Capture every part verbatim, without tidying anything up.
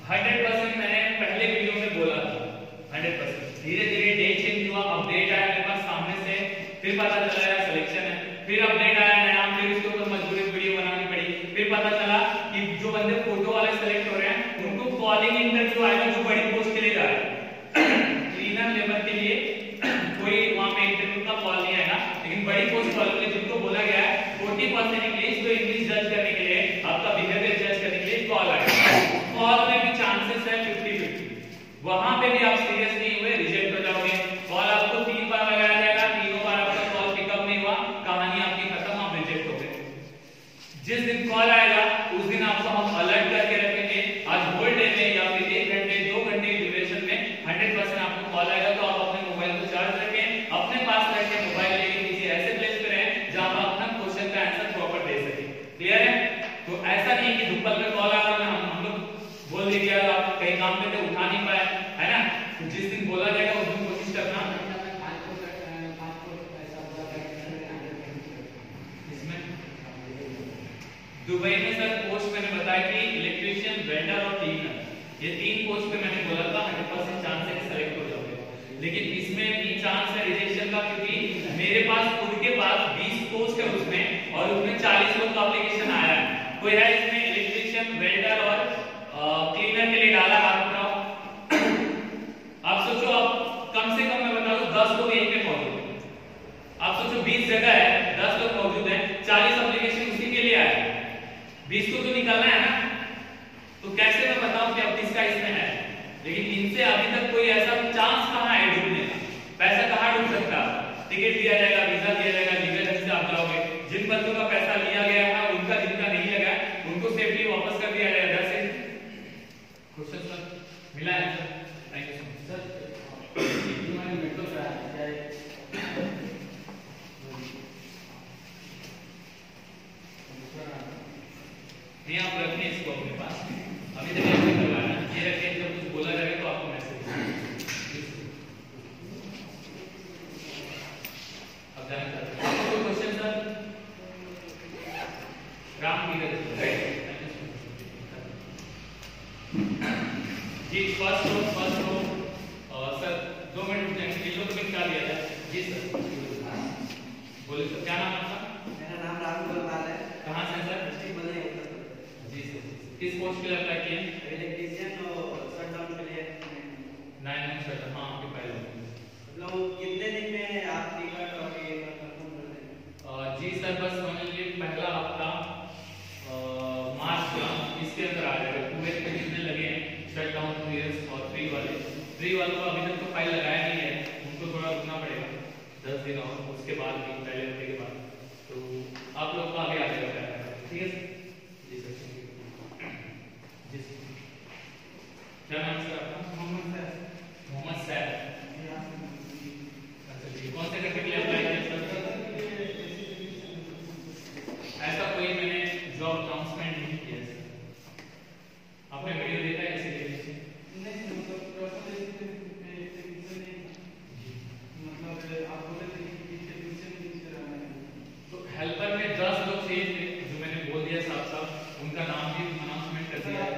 Hundred percent मैंने पहले video में बोला था, हंड्रेड परसेंट धीरे धीरे डेट चेंज हुआ, अपडेट आया मेरे पास सामने से, फिर पता चला यार सिलेक्शन है, फिर अपडेट आया नया, फिर इसके ऊपर मजबूरी वीडियो बनानी पड़ी, फिर पता चला कि जो बंदे फोटो वाले सेलेक्ट हो रहे हैं उनको कॉलिंग इंटरव्यू आएगा जो बड़ी पोस्ट के लिए जा रहा है। क्लीनर लेबर के लिए कोई वहां पे इंटरव्यू का कॉल नहीं आएगा, लेकिन बड़ी पोस्ट वालों के लिए जिनको बोला गया है फोर्टी परसेंट इंग्लिश, तो इंग्लिश जज करने के लिए, आपका बिहेवियर जज करने के लिए कॉल आएगा। कॉल में भी चांसेस है फिफ्टी फिफ्टी, वहां पे भी आप सीरियस नहीं हुए रिजेक्ट हो जाओगे। कॉल आपको तीन बार लगाया जाएगा, तीनों बार आपका कॉल पिकअप नहीं हुआ, कहानी आपकी खत्म, आप रिजेक्ट हो गए। जिस दिन कॉल आएगा उस दिन आपको हम अलर्ट करके रखेंगे, आज होल्ड डे में या फिर एक घंटे दो घंटे की ड्यूरेशन में हंड्रेड परसेंट आपको कॉल आएगा, तो आप अपने मोबाइल को चार्ज रखें, अपने पास रखें, मोबाइल लेके किसी ऐसे प्लेस पे रहें जहां आप अपना क्वेश्चन का आंसर प्रॉपर दे सकें। क्लियर है? तो ऐसा नहीं कि दुपहर में कॉल आ रहा है, हम लोग बोल दीजिए आप कहीं काम पे थे उठा नहीं पाए, है ना, तो जिस दिन बोला जाएगा उस दिन कोशिश करना। इसमें दुबई में सर पोस्ट मैंने बताया कि इलेक्ट्रीशियन, वेल्डर और क्लीनर, ये तीन पोस्ट पे मैंने बोला था हंड्रेड परसेंट चांस है कि सेलेक्ट हो जाओगे, लेकिन इसमें भी चांस है रिजेक्शन का, क्योंकि मेरे पास खुद के पास बीस पोस्ट है उसमें, और उसमें चालीस लोग का एप्लीकेशन आया है। कोई है इसमें इलेक्ट्रीशियन, वेल्डर और क्लीनर के लिए डाला, हाथ उठाओ। आप सोचो, आप कम से कम मैं बता दूं दस लोग एक में मौजूद है, आप सोचो बीस जगह है, दस लोग मौजूद है, चालीस एप्लीकेशन उसी के लिए आए, बीस को तो निकालना है ना, तो कैसे मैं बताऊं कि अब किसका इसमें है। लेकिन इनसे अभी तक कोई ऐसा चांस कहां है डूबने का, पैसा कहां डूब सकता है, टिकट दिया जाएगा, वीजा दिया जाएगा, लीगल से आप जाओगे, जिन बंदों का पैसा लिया गया है उनका, जिनका नहीं लगा उनको सेफली वापस कर दिया जाएगा। जैसे क्वेश्चन सर मिला है सर, थैंक यू सर। तुम्हारे मेट्रो से आया है नहीं, आप रखिए इसको अपने पास, अभी तक ऐसे करवाना, ये रखिए, जब कुछ बोला जाएगा तो आपको मैसेज। अब जाना चाहते हैं कोई क्वेश्चन सर? राम राइट जी, first row, first row sir दो मिनट रुक जाएंगे, किलो तो क्या दिया था जी सर, बोले सर क्या नाम आपका? मेरा नाम राहुल गोपाल है। कहाँ से सर? जी सर, किस पोस्ट के लिए अप्लाई किए? इलेक्ट्रीशियन और शटडाउन के लिए नाइन नाइन शट, हाँ आपके फाइल मतलब कितने दिन में आप टिकट और ये कंफर्म कर देंगे? जी सर, बस समझ लीजिए पहला हफ्ता मार्च का इसके अंदर आ जाएगा, पूरे के जितने लगे हैं शट डाउन पीरियड्स और फ्री वाले, फ्री वालों को अभी तक तो फाइल लगाया नहीं है, उनको थोड़ा रुकना पड़ेगा दस दिन और, उसके बाद भी पहले हफ्ते के बाद तो आप लोग को आगे आ जाएगा, ठीक है सर? जी सर, जी सर, क्या नाम सर आपका? मोहम्मद सैफ। मोहम्मद सैफ, अच्छा जी, कौन से करके के लिए अप्लाई किया सर? ऐसा कोई मैंने जॉब अनाउंसमेंट नहीं किया सर, आपने वीडियो देखा है इसीलिए? नहीं मतलब प्रोसेस मतलब आप बोले थे कि पीछे पीछे तो हेल्पर में दस लोग चाहिए थे, जो मैंने बोल दिया साफ साफ, उनका नाम भी अनाउंसमेंट कर दिया।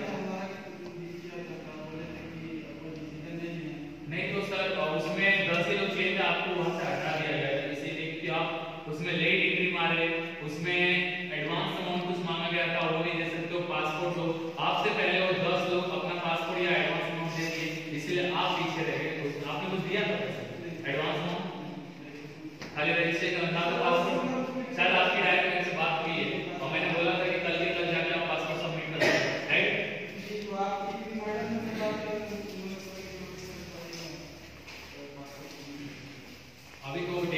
नहीं तो सर उसमें दस ही लोग चाहिए थे, आपको वहां से हटा दिया गया, इसीलिए कि आप उसमें लेट एंट्री मारे, उसमें एडवांस अमाउंट कुछ मांगा गया था, वो नहीं दे सकते हो, पासपोर्ट हो, आपसे पहले वो दस लोग अपना पासपोर्ट या एडवांस अमाउंट दे दिए, इसलिए आप पीछे रह गए। आपने कुछ दिया था एडवांस अमाउंट, खाली रजिस्ट्रेशन था तो